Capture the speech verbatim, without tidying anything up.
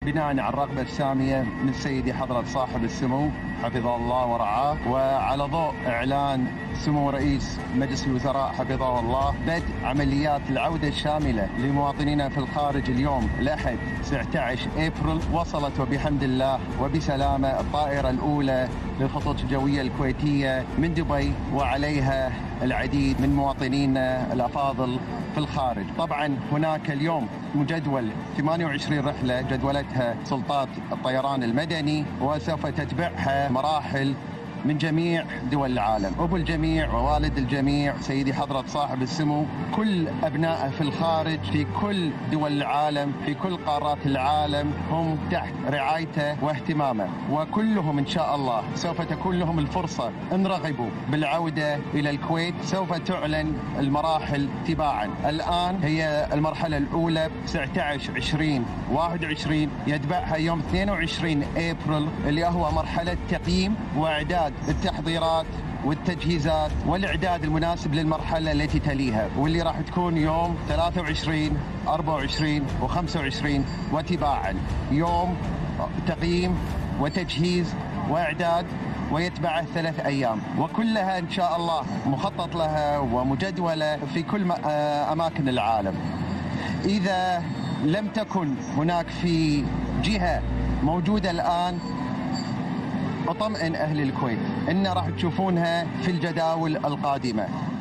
بناء على الرغبة السامية من سيدي حضرة صاحب السمو حفظه الله ورعاه، وعلى ضوء إعلان سمو رئيس مجلس الوزراء حفظه الله بدء عمليات العودة الشاملة لمواطنينا في الخارج اليوم الأحد تسعة عشر أبريل، وصلت وبحمد الله وبسلامة الطائرة الأولى للخطوط الجوية الكويتية من دبي، وعليها العديد من مواطنينا الأفاضل في الخارج. طبعا هناك اليوم مجدول ثمانية وعشرين رحلة جدولتها سلطات الطيران المدني، وسوف تتبعها مراحل من جميع دول العالم. أبو الجميع ووالد الجميع سيدي حضرة صاحب السمو كل أبنائه في الخارج في كل دول العالم في كل قارات العالم هم تحت رعايته واهتمامه، وكلهم إن شاء الله سوف تكون لهم الفرصة إن رغبوا بالعودة إلى الكويت. سوف تعلن المراحل تباعا. الآن هي المرحلة الأولى تسعة عشر عشرين واحد وعشرين، يتبعها يوم اثنين وعشرين أبريل اللي هو مرحلة تقييم وإعداد التحضيرات والتجهيزات والإعداد المناسب للمرحلة التي تليها، واللي راح تكون يوم ثلاثة وعشرين أربعة وعشرين وخمسة وعشرين، وتباعا يوم تقييم وتجهيز وإعداد ويتبعه ثلاث أيام، وكلها إن شاء الله مخطط لها ومجدولة في كل أماكن العالم. إذا لم تكن هناك في جهة موجودة الآن، أطمئن أهل الكويت إن راح تشوفونها في الجداول القادمة.